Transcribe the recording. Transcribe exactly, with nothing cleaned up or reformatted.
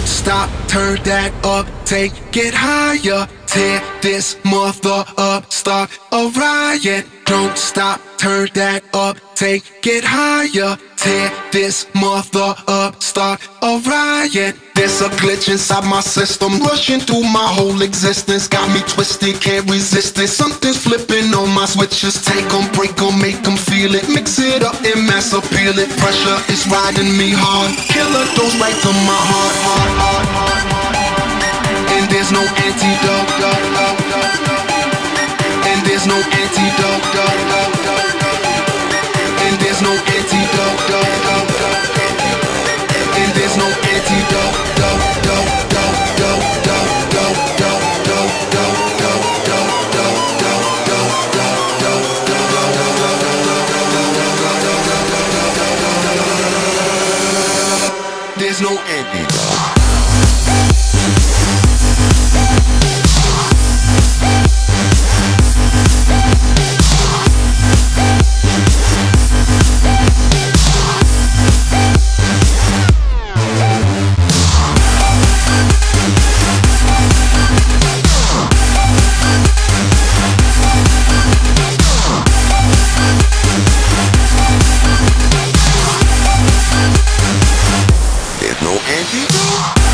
stop, turn that up, take it higher. Tear this mother up, start a riot. Don't stop, turn that up, take it higher. Tear this mother up, start a riot. There's a glitch inside my system, rushing through my whole existence. Got me twisted, can't resist it. Something's flipping on my switches. Take them, break them, make them feel it. Mix it up and mass appeal it. Pressure is riding me hard. Killer goes right to my heart, heart, heart, heart, heart. And there's no antidote. And there's no antidote. And there's no antidote. And there's no antidote. There's no antidote. There's no antidote.